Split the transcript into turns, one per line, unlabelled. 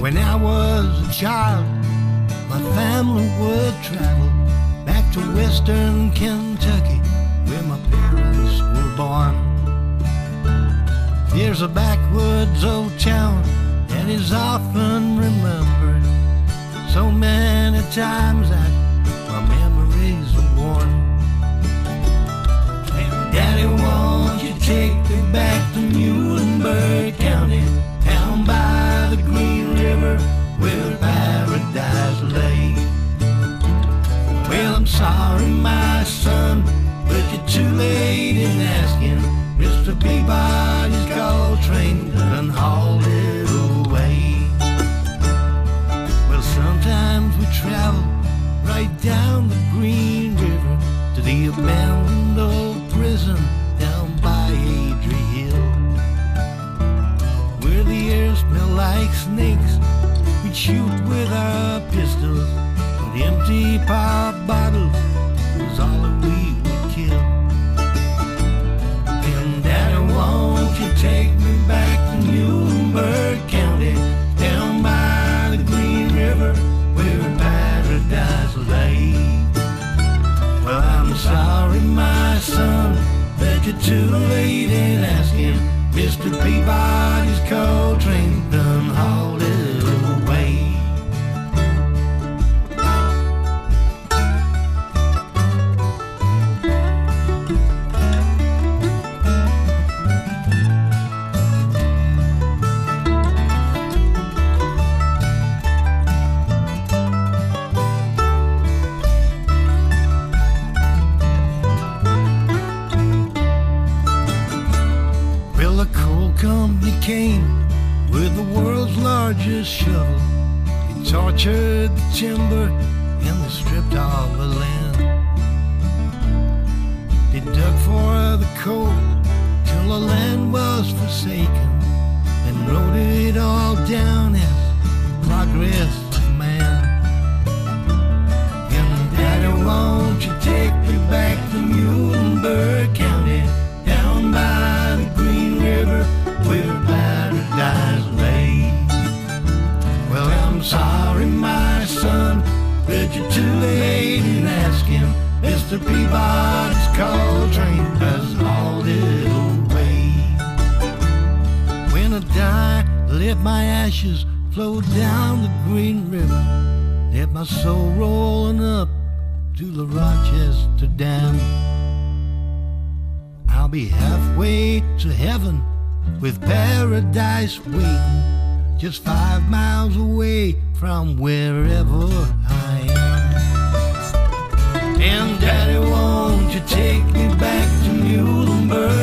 When I was a child, my family would travel back to western Kentucky, where my parents were born. There's a backwoods old town that is often remembered, so many times that my memories are worn. And Daddy, won't you take me back to Muhlenberg County, down by the Green River where paradise lay? Well, I'm sorry, my son, but you're too late in asking. Mr. Peabody's coal train done hauled it away. Well, sometimes we travel right down the Green River to the abandoned old prison down by Adrie Hill, where the air smelled like snakes. We'd shoot with our pistols, but empty pop bottles was all that we would kill. And Daddy, won't you take me back to Muhlenberg County, down by the Green River where paradise lay? Well, I'm sorry, my son, but you're too late in asking. Mr. Peabody's coal train done hauled it away. Company came with the world's largest shovel. They tortured the timber and they stripped all the land. They dug for the coal till the land was forsaken, and wrote it all down as progress of man. And Daddy, won't you take me back to Muhlenberg County, down by the Green River where paradise lay? Well, I'm sorry, my son, but you're too late in asking. Mr. Peabody's coal train has hauled it away. When I die, let my ashes flow down the Green River, let my soul rolling up to the Rochester Dam. I'll be halfway to heaven with paradise waiting, just 5 miles away from wherever I am. And Daddy, won't you take me back to Muhlenberg